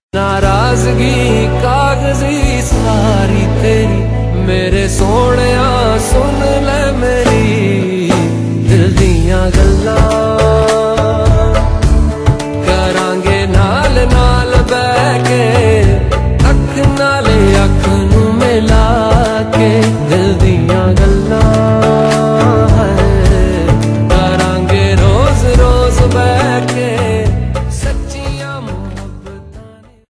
नाराजगी कागजी सारी तेरी मेरे सोने सुन ले।